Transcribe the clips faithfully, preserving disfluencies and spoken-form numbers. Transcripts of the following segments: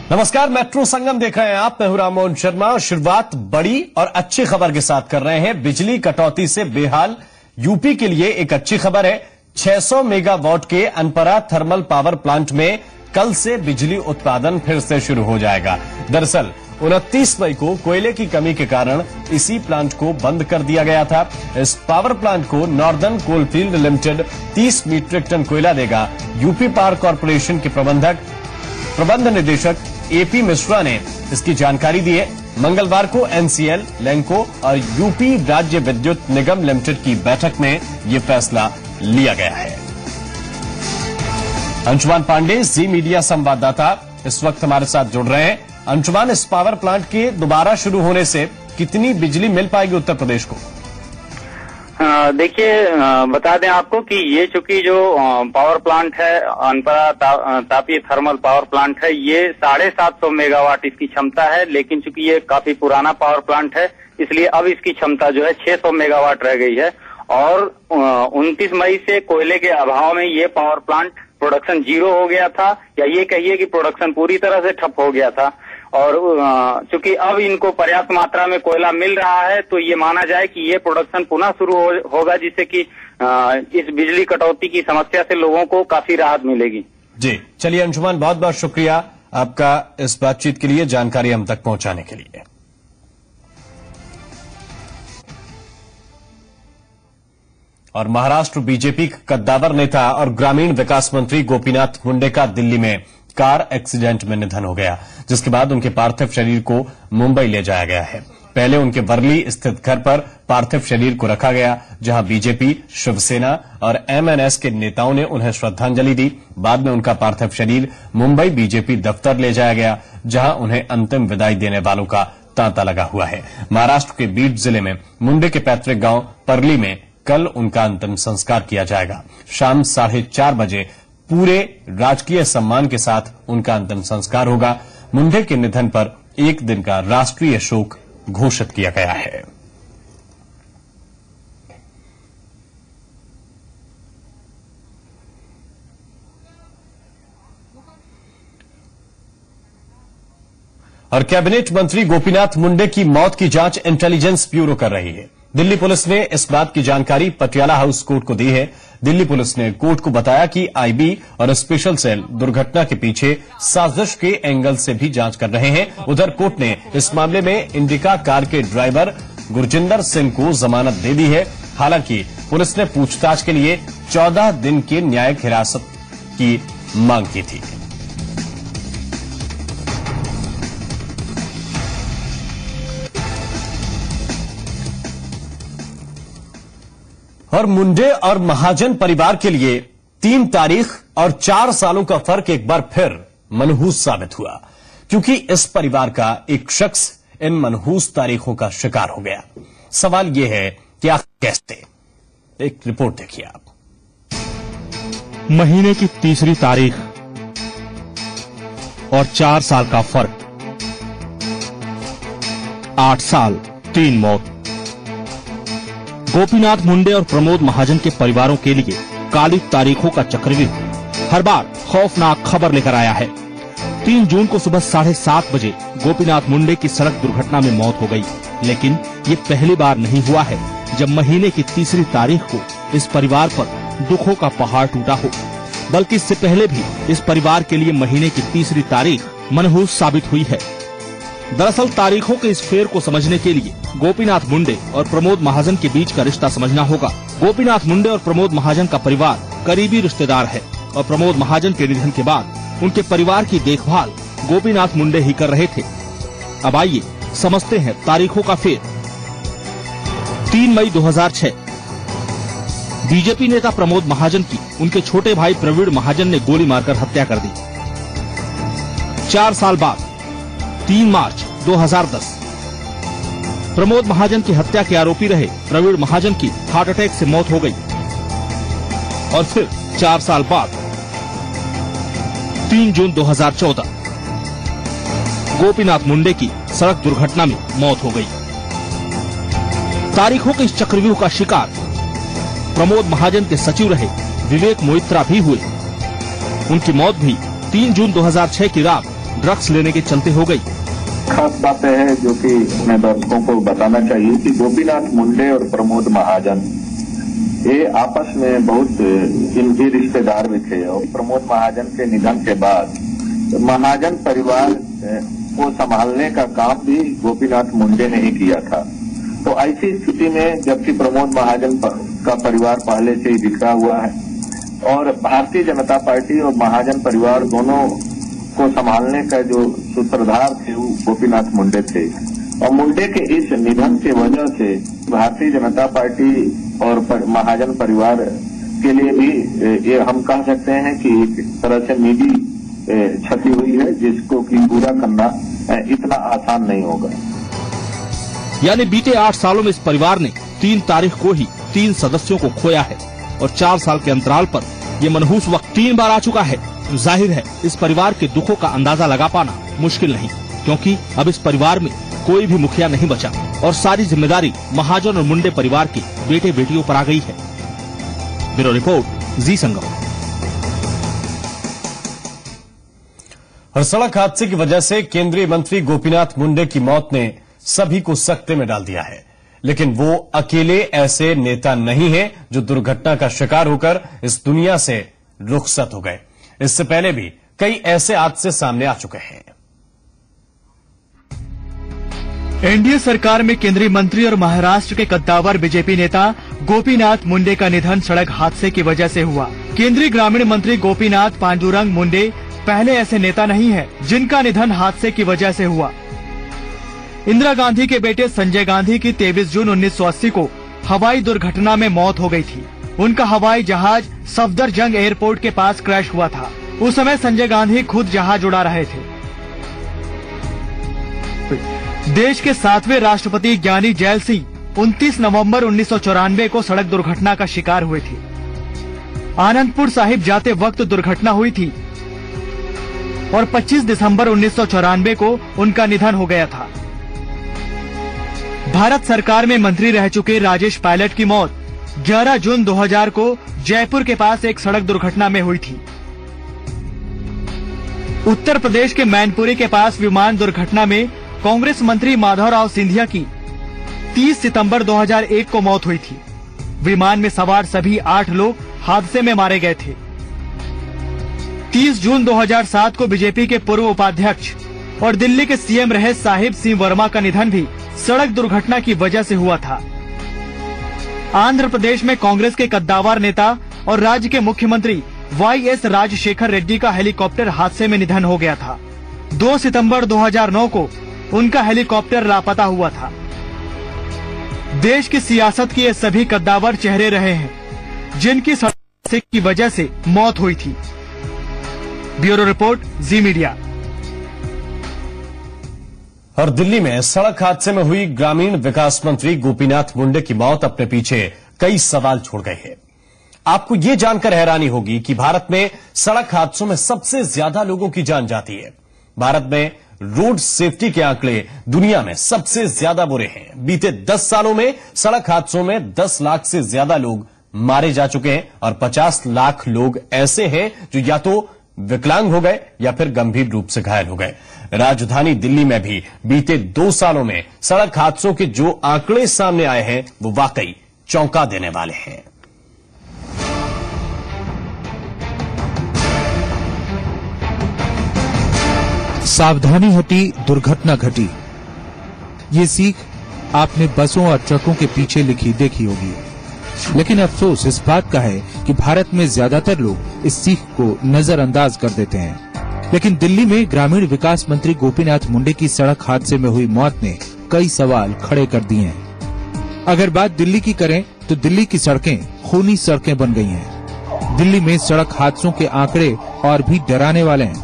नमस्कार, मेट्रो संगम देख रहे हैं आप। मैं हूं राममोहन शर्मा। शुरुआत बड़ी और अच्छी खबर के साथ कर रहे हैं। बिजली कटौती से बेहाल यूपी के लिए एक अच्छी खबर है। छह सौ मेगावाट के अनपरा थर्मल पावर प्लांट में कल से बिजली उत्पादन फिर से शुरू हो जाएगा। दरअसल उनतीस मई को कोयले की कमी के कारण इसी प्लांट को बंद कर दिया गया था। इस पावर प्लांट को नॉर्दर्न कोलफील्ड लिमिटेड तीस मीट्रिक टन कोयला देगा। यूपी पावर कॉर्पोरेशन के प्रबंधक प्रबंध निदेशक एपी मिश्रा ने इसकी जानकारी दी है। मंगलवार को एनसीएल, लैंको और यूपी राज्य विद्युत निगम लिमिटेड की बैठक में यह फैसला लिया गया है। अंशुमान पांडे, जी मीडिया संवाददाता, इस वक्त हमारे साथ जुड़ रहे हैं। अंशुमान, इस पावर प्लांट के दोबारा शुरू होने से कितनी बिजली मिल पाएगी उत्तर प्रदेश को? देखिए, बता दें आपको कि ये चूंकि जो पावर प्लांट है अनपरा ता, तापीय थर्मल पावर प्लांट है, ये साढ़े सात सौ मेगावाट इसकी क्षमता है। लेकिन चूंकि ये काफी पुराना पावर प्लांट है, इसलिए अब इसकी क्षमता जो है छह सौ मेगावाट रह गई है। और उनतीस मई से कोयले के अभाव में ये पावर प्लांट प्रोडक्शन जीरो हो गया था, या ये कहिए कि प्रोडक्शन पूरी तरह से ठप हो गया था। और चूंकि अब इनको पर्याप्त मात्रा में कोयला मिल रहा है, तो ये माना जाए कि ये प्रोडक्शन पुनः शुरू हो, होगा, जिससे कि इस बिजली कटौती की समस्या से लोगों को काफी राहत मिलेगी। जी, चलिए अंशुमान, बहुत बहुत शुक्रिया आपका इस बातचीत के लिए, जानकारी हम तक पहुंचाने के लिए। और महाराष्ट्र बीजेपी का कद्दावर नेता और ग्रामीण विकास मंत्री गोपीनाथ मुंडे का दिल्ली में कार एक्सीडेंट में निधन हो गया, जिसके बाद उनके पार्थिव शरीर को मुंबई ले जाया गया है। पहले उनके वर्ली स्थित घर पर पार्थिव शरीर को रखा गया, जहां बीजेपी, शिवसेना और एमएनएस के नेताओं ने उन्हें श्रद्धांजलि दी। बाद में उनका पार्थिव शरीर मुंबई बीजेपी दफ्तर ले जाया गया, जहां उन्हें अंतिम विदाई देने वालों का तांता लगा हुआ है। महाराष्ट्र के बीड जिले में मुंडे के पैतृक गांव परली में कल उनका अंतिम संस्कार किया जाएगा। शाम साढ़े चार बजे पूरे राजकीय सम्मान के साथ उनका अंतिम संस्कार होगा। मुंडे के निधन पर एक दिन का राष्ट्रीय शोक घोषित किया गया है। और कैबिनेट मंत्री गोपीनाथ मुंडे की मौत की जांच इंटेलिजेंस ब्यूरो कर रही है। दिल्ली पुलिस ने इस बात की जानकारी पटियाला हाउस कोर्ट को दी है। दिल्ली पुलिस ने कोर्ट को बताया कि आईबी और स्पेशल सेल दुर्घटना के पीछे साजिश के एंगल से भी जांच कर रहे हैं। उधर कोर्ट ने इस मामले में इंडिका कार के ड्राइवर गुरजिंदर सिंह को जमानत दे दी है। हालांकि पुलिस ने पूछताछ के लिए चौदह दिन की न्यायिक हिरासत की मांग की थी। और मुंडे और महाजन परिवार के लिए तीन तारीख और चार सालों का फर्क एक बार फिर मनहूस साबित हुआ, क्योंकि इस परिवार का एक शख्स इन मनहूस तारीखों का शिकार हो गया। सवाल यह है कि आखिर कैसे? एक रिपोर्ट देखिए आप। महीने की तीसरी तारीख और चार साल का फर्क, आठ साल, तीन मौत। गोपीनाथ मुंडे और प्रमोद महाजन के परिवारों के लिए काली तारीखों का चक्रव्यूह हर बार खौफनाक खबर लेकर आया है। तीन जून को सुबह साढ़े सात बजे गोपीनाथ मुंडे की सड़क दुर्घटना में मौत हो गई। लेकिन ये पहली बार नहीं हुआ है जब महीने की तीसरी तारीख को इस परिवार पर दुखों का पहाड़ टूटा हो, बल्कि इससे पहले भी इस परिवार के लिए महीने की तीसरी तारीख मनहूस साबित हुई है। दरअसल तारीखों के इस फेर को समझने के लिए गोपीनाथ मुंडे और प्रमोद महाजन के बीच का रिश्ता समझना होगा। गोपीनाथ मुंडे और प्रमोद महाजन का परिवार करीबी रिश्तेदार है और प्रमोद महाजन के निधन के बाद उनके परिवार की देखभाल गोपीनाथ मुंडे ही कर रहे थे। अब आइए समझते हैं तारीखों का फेर। तीन मई दो हज़ार छह, बीजेपी नेता प्रमोद महाजन की उनके छोटे भाई प्रवीण महाजन ने गोली मारकर हत्या कर दी। चार साल बाद तीन मार्च दो हज़ार दस, प्रमोद महाजन की हत्या के आरोपी रहे प्रवीण महाजन की हार्ट अटैक से मौत हो गई। और फिर चार साल बाद तीन जून दो हज़ार चौदह, गोपीनाथ मुंडे की सड़क दुर्घटना में मौत हो गई। तारीखों के इस चक्रव्यूह का शिकार प्रमोद महाजन के सचिव रहे विवेक मोइत्रा भी हुए। उनकी मौत भी तीन जून दो हज़ार छह की रात ड्रग्स लेने के चलते हो गई। खास बात है जो कि मैं दर्शकों को बताना चाहिए कि गोपीनाथ मुंडे और प्रमोद महाजन ये आपस में बहुत इनके रिश्तेदार भी थे और प्रमोद महाजन के निधन के बाद महाजन परिवार को संभालने का काम भी गोपीनाथ मुंडे ने ही किया था। तो ऐसी स्थिति में जबकि प्रमोद महाजन का परिवार पहले से ही बिखरा हुआ है और भारतीय जनता पार्टी और महाजन परिवार दोनों को संभालने का जो सूत्रधार थे वो गोपीनाथ मुंडे थे और मुंडे के इस निधन की वजह से भारतीय जनता पार्टी और पर, महाजन परिवार के लिए भी ये हम कह सकते हैं कि एक तरह से निजी क्षति हुई है जिसको कि पूरा करना इतना आसान नहीं होगा। यानी बीते आठ सालों में इस परिवार ने तीन तारीख को ही तीन सदस्यों को खोया है और चार साल के अंतराल पर ये मनहूस वक्त तीन बार आ चुका है। जाहिर है इस परिवार के दुखों का अंदाजा लगा पाना मुश्किल नहीं, क्योंकि अब इस परिवार में कोई भी मुखिया नहीं बचा और सारी जिम्मेदारी महाजन और मुंडे परिवार के बेटे बेटियों पर आ गई है। Bureau report, Zee Sangam. और सड़क हादसे की वजह से केंद्रीय मंत्री गोपीनाथ मुंडे की मौत ने सभी को सकते में डाल दिया है, लेकिन वो अकेले ऐसे नेता नहीं हैं जो दुर्घटना का शिकार होकर इस दुनिया से रुखसत हो गए। इससे पहले भी कई ऐसे हादसे सामने आ चुके हैं। एनडीए सरकार में केंद्रीय मंत्री और महाराष्ट्र के कद्दावर बीजेपी नेता गोपीनाथ मुंडे का निधन सड़क हादसे की वजह से हुआ। केंद्रीय ग्रामीण मंत्री गोपीनाथ पांडुरंग मुंडे पहले ऐसे नेता नहीं है जिनका निधन हादसे की वजह से हुआ। इंदिरा गांधी के बेटे संजय गांधी की तेईस जून उन्नीस सौ अस्सी को हवाई दुर्घटना में मौत हो गई थी। उनका हवाई जहाज सफदरजंग एयरपोर्ट के पास क्रैश हुआ था। उस समय संजय गांधी खुद जहाज उड़ा रहे थे। देश के सातवें राष्ट्रपति ज्ञानी जैल सिंह उनतीस नवंबर उन्नीस सौ चौरानवे को सड़क दुर्घटना का शिकार हुए थे। आनंदपुर साहिब जाते वक्त दुर्घटना हुई थी और पच्चीस दिसंबर उन्नीस सौ चौरानवे को उनका निधन हो गया था। भारत सरकार में मंत्री रह चुके राजेश पायलट की मौत ग्यारह जून दो हज़ार को जयपुर के पास एक सड़क दुर्घटना में हुई थी। उत्तर प्रदेश के मैनपुरी के पास विमान दुर्घटना में कांग्रेस मंत्री माधवराव सिंधिया की तीस सितंबर दो हज़ार एक को मौत हुई थी। विमान में सवार सभी आठ लोग हादसे में मारे गए थे। तीस जून दो हज़ार सात को बीजेपी के पूर्व उपाध्यक्ष और दिल्ली के सीएम रहे साहिब सिंह वर्मा का निधन भी सड़क दुर्घटना की वजह से हुआ था। आंध्र प्रदेश में कांग्रेस के कद्दावर नेता और राज्य के मुख्यमंत्री वाई एस राजशेखर रेड्डी का हेलीकॉप्टर हादसे में निधन हो गया था। दो सितंबर दो हज़ार नौ को उनका हेलीकॉप्टर लापता हुआ था। देश की सियासत के ये सभी कद्दावर चेहरे रहे हैं जिनकी सड़क हादसे की वजह से मौत हुई थी। Bureau report, Zee media. और दिल्ली में सड़क हादसे में हुई ग्रामीण विकास मंत्री गोपीनाथ मुंडे की मौत अपने पीछे कई सवाल छोड़ गई है। आपको यह जानकर हैरानी होगी कि भारत में सड़क हादसों में सबसे ज्यादा लोगों की जान जाती है। भारत में रोड सेफ्टी के आंकड़े दुनिया में सबसे ज्यादा बुरे हैं। बीते दस सालों में सड़क हादसों में दस लाख से ज्यादा लोग मारे जा चुके हैं और पचास लाख लोग ऐसे हैं जो या तो विकलांग हो गए या फिर गंभीर रूप से घायल हो गए। राजधानी दिल्ली में भी बीते दो सालों में सड़क हादसों के जो आंकड़े सामने आए हैं वो वाकई चौंका देने वाले हैं। सावधानी हटी, दुर्घटना घटी। ये सीख आपने बसों और ट्रकों के पीछे लिखी देखी होगी, लेकिन अफसोस इस बात का है कि भारत में ज्यादातर लोग इस सीख को नजरअंदाज कर देते हैं। लेकिन दिल्ली में ग्रामीण विकास मंत्री गोपीनाथ मुंडे की सड़क हादसे में हुई मौत ने कई सवाल खड़े कर दिए हैं। अगर बात दिल्ली की करें तो दिल्ली की सड़कें खूनी सड़कें बन गई हैं। दिल्ली में सड़क हादसों के आंकड़े और भी डराने वाले हैं।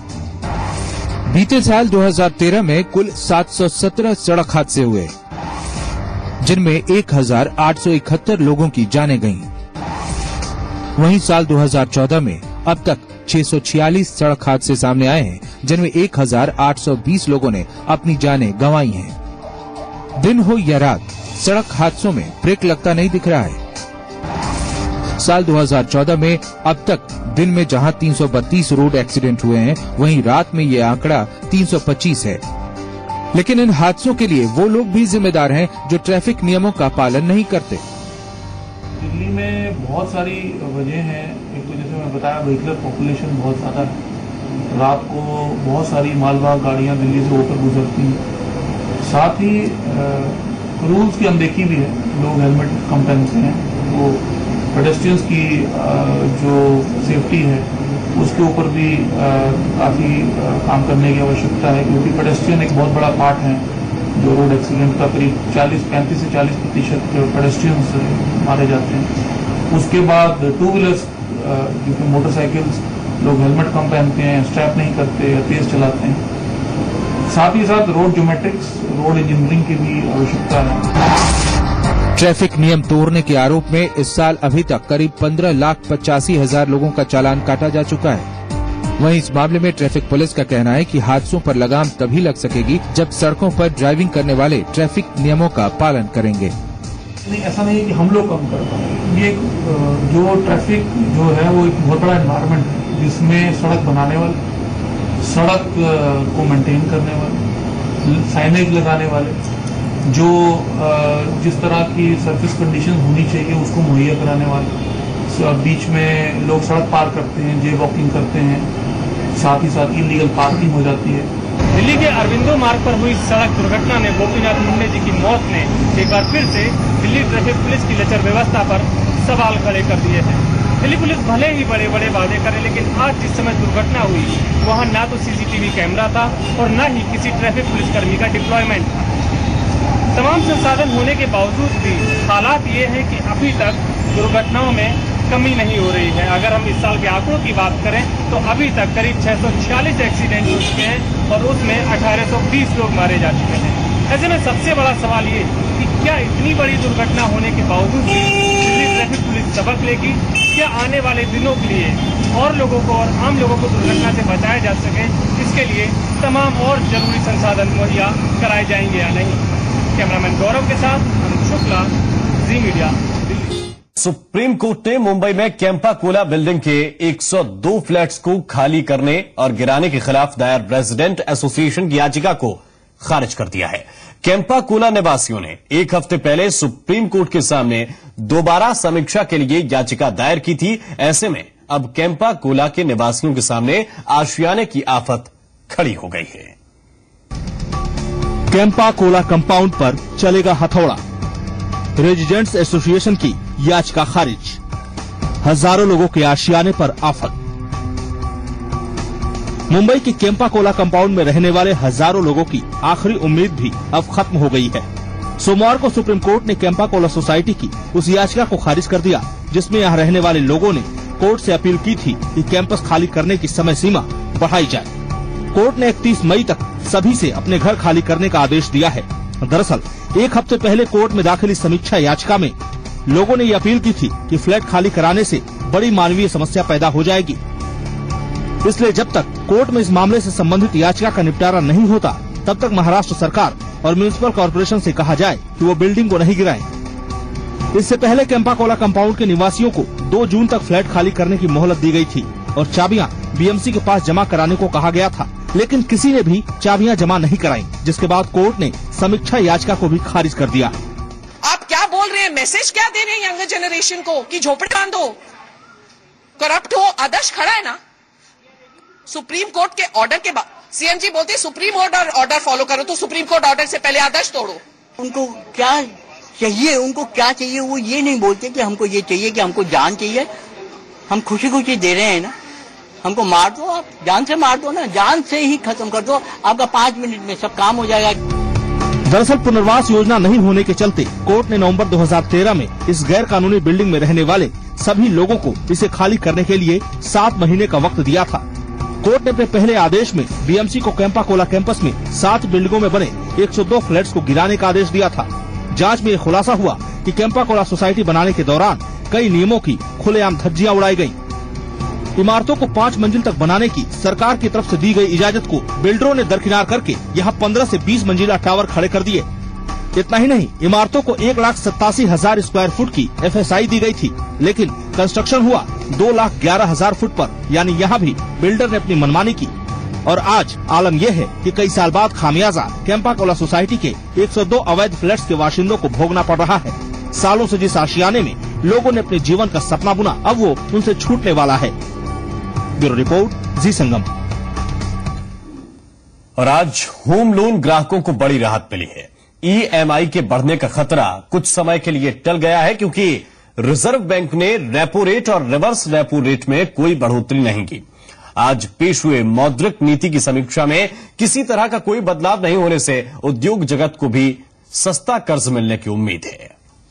बीते साल दो हज़ार तेरह में कुल सात सौ सत्रह सड़क हादसे हुए, जिनमें एक हजार आठ सौ इकहत्तर लोगों की जानें गईं। वहीं साल दो हज़ार चौदह में अब तक छह सौ छियालीस सड़क हादसे सामने आए हैं, जिनमें एक हजार आठ सौ बीस लोगों ने अपनी जानें गंवाई हैं। दिन हो या रात, सड़क हादसों में ब्रेक लगता नहीं दिख रहा है। साल दो हज़ार चौदह में अब तक दिन में जहां तीन सौ बत्तीस रोड एक्सीडेंट हुए हैं, वहीं रात में ये आंकड़ा तीन सौ पच्चीस है। लेकिन इन हादसों के लिए वो लोग भी जिम्मेदार हैं जो ट्रैफिक नियमों का पालन नहीं करते। दिल्ली में बहुत सारी वजह हैं। एक तो जैसे मैं बताया, व्हीकलर पॉपुलेशन बहुत ज़्यादा है। रात को बहुत सारी मालवाहक गाड़ियां दिल्ली से होकर गुजरती हैं। साथ ही रूल्स की अनदेखी भी है। लोग हेलमेट कम पहनते हैं। वो पेडेस्ट्रियंस की आ, जो सेफ्टी है उसके ऊपर भी काफ़ी काम करने की आवश्यकता है, क्योंकि पेडेस्ट्रियन एक बहुत बड़ा पार्ट है जो रोड एक्सीडेंट का करीब चालीस पैंतीस से चालीस प्रतिशत पेडेस्ट्रियंस मारे जाते हैं। उसके बाद टू व्हीलर्स, जो कि मोटरसाइकिल्स, लोग हेलमेट कम पहनते हैं, स्ट्रैप नहीं करते या तेज चलाते हैं। साथ ही साथ रोड ज्योमेट्रिक्स, रोड इंजीनियरिंग की भी आवश्यकता है। ट्रैफिक नियम तोड़ने के आरोप में इस साल अभी तक करीब पंद्रह लाख पचासी हजार लोगों का चालान काटा जा चुका है। वहीं इस मामले में ट्रैफिक पुलिस का कहना है कि हादसों पर लगाम तभी लग सकेगी जब सड़कों पर ड्राइविंग करने वाले ट्रैफिक नियमों का पालन करेंगे। नहीं, ऐसा नहीं है कि हम लोग कम कर पाए। ये जो ट्रैफिक जो है वो एक बहुत बड़ा एनवायरनमेंट है, जिसमें सड़क बनाने वाले, सड़क को मेंटेन करने वाले, साइनेज लगाने वाले, जो जिस तरह की सर्विस कंडीशन होनी चाहिए उसको मुहैया कराने वाले, बीच में लोग सड़क पार करते हैं, जे वॉकिंग करते हैं, साथ ही साथ इलीगल पार्किंग हो जाती है। दिल्ली के अरविंदो मार्ग पर हुई सड़क दुर्घटना में गोपीनाथ मुंडे जी की मौत ने एक बार फिर से दिल्ली ट्रैफिक पुलिस की लचर व्यवस्था पर सवाल खड़े कर दिए हैं। दिल्ली पुलिस भले ही बड़े बड़े वादे करे, लेकिन आज जिस समय दुर्घटना हुई वहां ना तो सीसीटीवी कैमरा था और न ही किसी ट्रैफिक पुलिसकर्मी का डिप्लॉयमेंट था। तमाम संसाधन होने के बावजूद भी हालात ये हैं कि अभी तक दुर्घटनाओं में कमी नहीं हो रही है। अगर हम इस साल के आंकड़ों की बात करें तो अभी तक करीब छह सौ छियालीस एक्सीडेंट हो चुके हैं और उसमें अठारह सौ बीस लोग मारे जा चुके हैं। ऐसे में सबसे बड़ा सवाल ये कि क्या इतनी बड़ी दुर्घटना होने के बावजूद भी दिल्ली ट्रैफिक पुलिस सबक लेगी? क्या आने वाले दिनों के लिए और लोगों को और आम लोगों को दुर्घटना से बचाया जा सके, इसके लिए तमाम और जरूरी संसाधन मुहैया कराए जाएंगे या नहीं? कैमरामैन गौरव के साथ Anuj Shukla, Zee media, Delhi. Supreme court ने मुंबई में कैंपा कोला बिल्डिंग के एक सौ दो फ्लैट्स को खाली करने और गिराने के खिलाफ दायर रेजिडेंट एसोसिएशन की याचिका को खारिज कर दिया है। कैंपा कोला निवासियों ने एक हफ्ते पहले सुप्रीम कोर्ट के सामने दोबारा समीक्षा के लिए याचिका दायर की थी। ऐसे में अब कैंपा कोला के निवासियों के सामने आशियाने की आफत खड़ी हो गई है। कैंपा कोला कंपाउंड पर चलेगा हथौड़ा, रेजिडेंट्स एसोसिएशन की याचिका खारिज, हजारों लोगों के आशियाने पर आफत। मुंबई के कैंपा कोला कंपाउंड में रहने वाले हजारों लोगों की आखिरी उम्मीद भी अब खत्म हो गई है। सोमवार को सुप्रीम कोर्ट ने कैंपा कोला सोसाइटी की उस याचिका को खारिज कर दिया जिसमें यहां रहने वाले लोगों ने कोर्ट से अपील की थी कि कैंपस खाली करने की समय सीमा बढ़ाई जाए। कोर्ट ने इकतीस मई तक सभी से अपने घर खाली करने का आदेश दिया है। दरअसल एक हफ्ते पहले कोर्ट में दाखिल इस समीक्षा याचिका में लोगों ने ये अपील की थी कि फ्लैट खाली कराने से बड़ी मानवीय समस्या पैदा हो जाएगी, इसलिए जब तक कोर्ट में इस मामले से संबंधित याचिका का निपटारा नहीं होता तब तक महाराष्ट्र सरकार और म्युनिसिपल कॉर्पोरेशन से कहा जाए कि वो बिल्डिंग को नहीं गिराएं। इससे पहले कैंपा कोला कंपाउंड के निवासियों को दो जून तक फ्लैट खाली करने की मोहलत दी गई थी और चाबियां बीएमसी के पास जमा कराने को कहा गया था, लेकिन किसी ने भी चाबियां जमा नहीं कराई, जिसके बाद कोर्ट ने समीक्षा याचिका को भी खारिज कर दिया। आप क्या बोल रहे हैं? मैसेज क्या दे रहे हैं यंगर जनरेशन को कि झोपड़ी बांधो, करप्ट हो? आदर्श खड़ा है ना सुप्रीम कोर्ट के ऑर्डर के बाद। सीएम जी बोलते सुप्रीम ऑर्डर ऑर्डर फॉलो करो, तो सुप्रीम कोर्ट ऑर्डर से पहले आदर्श तोड़ो। उनको क्या चाहिए, उनको क्या चाहिए, वो ये नहीं बोलते कि हमको ये चाहिए कि हमको जान चाहिए। हम खुशी खुशी दे रहे हैं ना, हमको मार दो, आप जान से मार दो ना, जान से ही खत्म कर दो, आपका पांच मिनट में सब काम हो जाएगा। दरअसल पुनर्वास योजना नहीं होने के चलते कोर्ट ने नवंबर दो हज़ार तेरह में इस गैर कानूनी बिल्डिंग में रहने वाले सभी लोगों को इसे खाली करने के लिए सात महीने का वक्त दिया था। कोर्ट ने अपने पहले आदेश में बीएमसी को कैंपा कोला कैंपस में सात बिल्डिंगों में बने एक सौ दो फ्लैट्स को गिराने का आदेश दिया था। जांच में यह खुलासा हुआ कि कैंपा कोला सोसाइटी बनाने के दौरान कई नियमों की खुलेआम धज्जियां उड़ाई गयी। इमारतों को पाँच मंजिल तक बनाने की सरकार की तरफ से दी गई इजाजत को बिल्डरों ने दरकिनार करके यहाँ पंद्रह से बीस मंजिला टावर खड़े कर दिए। इतना ही नहीं, इमारतों को एक लाख सत्तासी हजार स्क्वायर फुट की एफ एस आई दी गई थी, लेकिन कंस्ट्रक्शन हुआ दो लाख ग्यारह हजार फुट पर, यानी यहाँ भी बिल्डर ने अपनी मनमानी की। और आज आलम यह है कि कई साल बाद खामियाजा कैंपा कोला सोसाइटी के एक सौ दो अवैध फ्लैट्स के बाशिंदों को भोगना पड़ रहा है। सालों से जिस आशियाने में लोगों ने अपने जीवन का सपना बुना, अब वो उनसे छूटने वाला है। Bureau report, Zee Sangam. और आज होम लोन ग्राहकों को बड़ी राहत मिली है। ई एम आई के बढ़ने का खतरा कुछ समय के लिए टल गया है, क्योंकि रिजर्व बैंक ने रेपो रेट और रिवर्स रेपो रेट में कोई बढ़ोतरी नहीं की। आज पेश हुए मौद्रिक नीति की समीक्षा में किसी तरह का कोई बदलाव नहीं होने से उद्योग जगत को भी सस्ता कर्ज मिलने की उम्मीद है।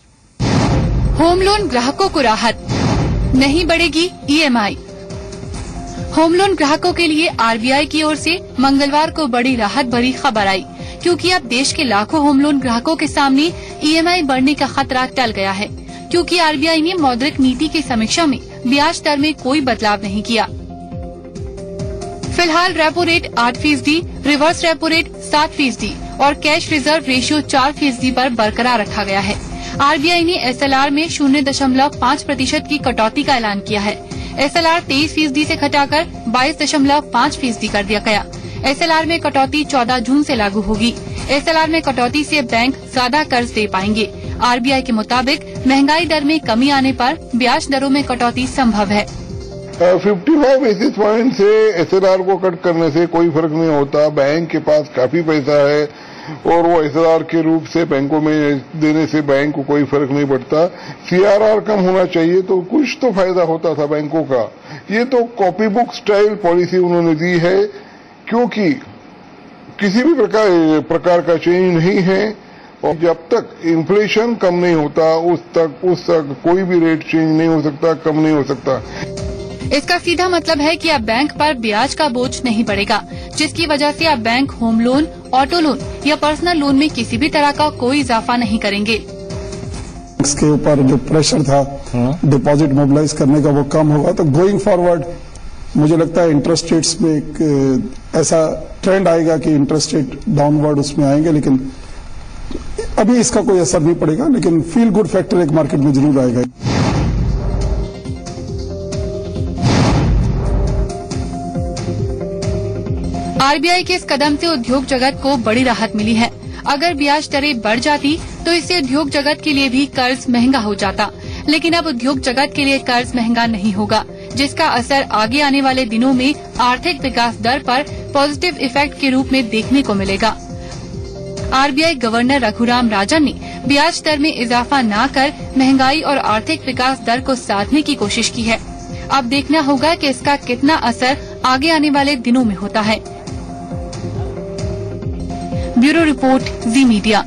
होम लोन ग्राहकों को राहत, नहीं बढ़ेगी E M I. Home loan ग्राहकों के लिए आर बी आई की ओर से मंगलवार को बड़ी राहत भरी खबर आई, क्योंकि अब देश के लाखों होम लोन ग्राहकों के सामने ई एम आई बढ़ने का खतरा टल गया है, क्योंकि आर बी आई ने मौद्रिक नीति की समीक्षा में ब्याज दर में कोई बदलाव नहीं किया। फिलहाल रेपो रेट आठ फीसदी, रिवर्स रेपो रेट सात फीसदी और कैश रिजर्व रेशियो चार फीसदी पर बरकरार रखा गया है। आर बी आई ने एस एल आर में शून्य दशमलव पाँच प्रतिशत की कटौती का ऐलान किया है। एस एल आर तेईस फीसदी से घटाकर बाईस दशमलव पाँच फीसदी कर दिया गया। एस एल आर में कटौती चौदह जून से लागू होगी। एस एल आर में कटौती से बैंक ज्यादा कर्ज दे पाएंगे। आर बी आई के मुताबिक महंगाई दर में कमी आने पर ब्याज दरों में कटौती संभव है। पचपन बेसिस पॉइंट से एस एल आर को कट करने से कोई फर्क नहीं होता। बैंक के पास काफी पैसा है और वो एस एल आर के रूप से बैंकों में देने से बैंक को कोई फर्क नहीं पड़ता। सी आर आर कम होना चाहिए तो कुछ तो फायदा होता था बैंकों का। ये तो कॉपी बुक स्टाइल पॉलिसी उन्होंने दी है, क्योंकि किसी भी प्रकार प्रकार का चेंज नहीं है और जब तक इन्फ्लेशन कम नहीं होता उस तक उस तक कोई भी रेट चेंज नहीं हो सकता, कम नहीं हो सकता। इसका सीधा मतलब है कि अब बैंक पर ब्याज का बोझ नहीं पड़ेगा, जिसकी वजह से अब bank home loan, auto loan या पर्सनल लोन में किसी भी तरह का कोई इजाफा नहीं करेंगे। इसके ऊपर जो प्रेशर था डिपॉजिट मोबिलाइज करने का वो कम होगा, तो गोइंग फॉरवर्ड मुझे लगता है इंटरेस्ट रेट्स में एक ऐसा ट्रेंड आएगा कि इंटरेस्ट रेट डाउनवर्ड उसमें आएंगे, लेकिन अभी इसका कोई असर नहीं पड़ेगा। लेकिन फील गुड फैक्टर एक मार्केट में जरूर आएगा। आर बी आई के इस कदम से उद्योग जगत को बड़ी राहत मिली है। अगर ब्याज दरें बढ़ जाती तो इससे उद्योग जगत के लिए भी कर्ज महंगा हो जाता, लेकिन अब उद्योग जगत के लिए कर्ज महंगा नहीं होगा, जिसका असर आगे आने वाले दिनों में आर्थिक विकास दर पर पॉजिटिव इफेक्ट के रूप में देखने को मिलेगा। R B I governor Raghuram Rajan ने ब्याज दर में इजाफा न कर महंगाई और आर्थिक विकास दर को साधने की कोशिश की है। अब देखना होगा कि इसका कितना असर आगे आने वाले दिनों में होता है। Bureau report, Zee media.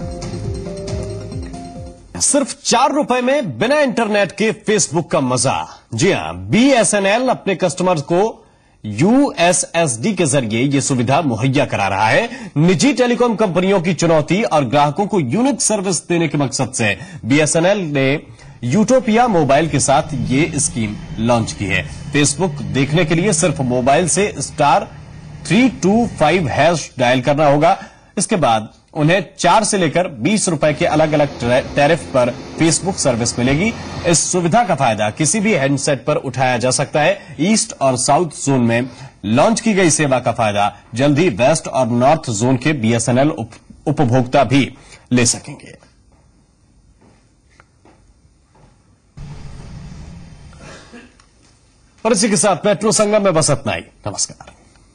सिर्फ चार रुपए में बिना इंटरनेट के फेसबुक का मजा। जी हां, बी एस एन एल अपने कस्टमर्स को यू एस एस डी के जरिए ये सुविधा मुहैया करा रहा है। निजी टेलीकॉम कंपनियों की चुनौती और ग्राहकों को यूनिक सर्विस देने के मकसद से बी एस एन एल ने यूटोपिया मोबाइल के साथ ये स्कीम लॉन्च की है। फेसबुक देखने के लिए सिर्फ मोबाइल से star three two five hash dial करना होगा। इसके बाद उन्हें चार से लेकर बीस रुपए के अलग अलग टैरिफ पर फेसबुक सर्विस मिलेगी। इस सुविधा का फायदा किसी भी हैंडसेट पर उठाया जा सकता है। ईस्ट और साउथ जोन में लॉन्च की गई सेवा का फायदा जल्द ही वेस्ट और नॉर्थ जोन के बी एस एन एल उपभोक्ता भी ले सकेंगे। और इसी के साथ मेट्रो संगम में बस इतना ही। नमस्कार।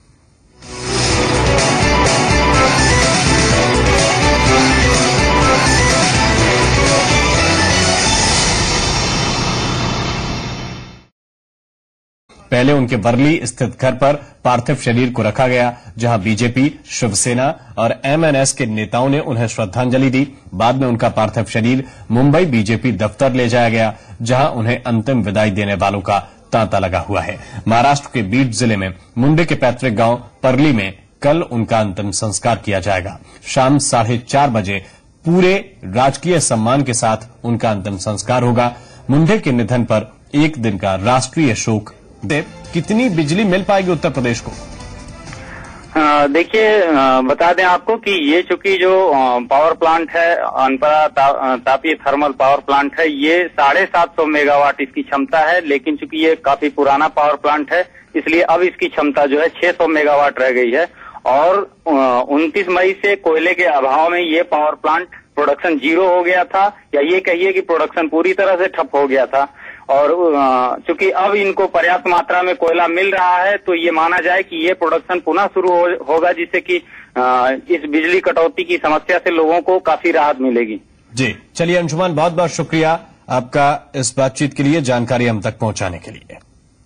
पहले उनके वर्ली स्थित घर पर पार्थिव शरीर को रखा गया, जहां बीजेपी, शिवसेना और एम एन एस के नेताओं ने उन्हें श्रद्धांजलि दी। बाद में उनका पार्थिव शरीर मुंबई बीजेपी दफ्तर ले जाया गया, जहां उन्हें अंतिम विदाई देने वालों का तांता लगा हुआ है। महाराष्ट्र के बीड जिले में मुंडे के पैतृक गांव परली में कल उनका अंतिम संस्कार किया जाएगा। शाम साढ़े चार बजे पूरे राजकीय सम्मान के साथ उनका अंतिम संस्कार होगा। मुंडे के निधन पर एक दिन का राष्ट्रीय शोक। कितनी बिजली मिल पाएगी उत्तर प्रदेश को? देखिए, बता दें आपको कि ये चूंकि जो पावर प्लांट है अनपरा ता, तापीय थर्मल पावर प्लांट है, ये साढ़े सात सौ मेगावाट इसकी क्षमता है। लेकिन चूंकि ये काफी पुराना पावर प्लांट है, इसलिए अब इसकी क्षमता जो है छह सौ मेगावाट रह गई है। और उनतीस मई से कोयले के अभाव में ये पावर प्लांट प्रोडक्शन जीरो हो गया था, या ये कहिए कि प्रोडक्शन पूरी तरह से ठप हो गया था। और चूंकि अब इनको पर्याप्त मात्रा में कोयला मिल रहा है, तो ये माना जाए कि ये प्रोडक्शन पुनः शुरू हो, होगा, जिससे कि इस बिजली कटौती की समस्या से लोगों को काफी राहत मिलेगी। जी, चलिए अंशुमान, बहुत बहुत शुक्रिया आपका इस बातचीत के लिए, जानकारी हम तक पहुंचाने के लिए।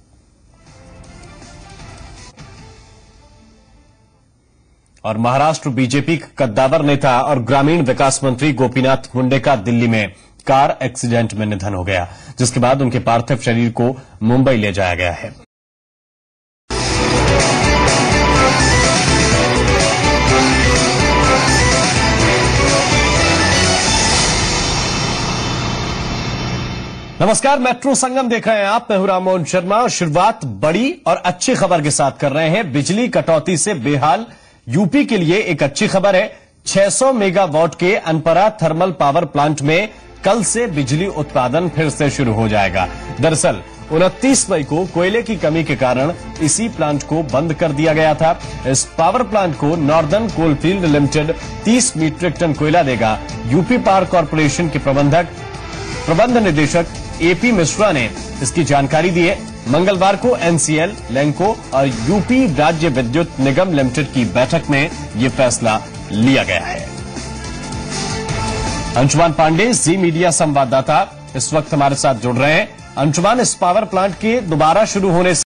और महाराष्ट्र बीजेपी कद्दावर नेता और ग्रामीण विकास मंत्री गोपीनाथ मुंडे का दिल्ली में कार एक्सीडेंट में निधन हो गया, जिसके बाद उनके पार्थिव शरीर को मुंबई ले जाया गया है। नमस्कार, मेट्रो संगम देख रहे हैं आप। मैं हूं राममोहन शर्मा। शुरुआत बड़ी और अच्छी खबर के साथ कर रहे हैं। बिजली कटौती से बेहाल यूपी के लिए एक अच्छी खबर है। छह सौ मेगावाट के अनपरा थर्मल पावर प्लांट में कल से बिजली उत्पादन फिर से शुरू हो जाएगा। दरअसल उनतीस मई को कोयले की कमी के कारण इसी प्लांट को बंद कर दिया गया था। इस पावर प्लांट को नॉर्दर्न कोलफील्ड लिमिटेड तीस मीट्रिक टन कोयला देगा। यूपी पावर कॉर्पोरेशन के प्रबंधक प्रबंध निदेशक एपी मिश्रा ने इसकी जानकारी दी है। मंगलवार को एनसीएल, लैंको और यूपी राज्य विद्युत निगम लिमिटेड की बैठक में यह फैसला लिया गया है। अंशुमान पांडे, जी मीडिया संवाददाता, इस वक्त हमारे साथ जुड़ रहे हैं। अंशुमान, इस पावर प्लांट के दोबारा शुरू होने से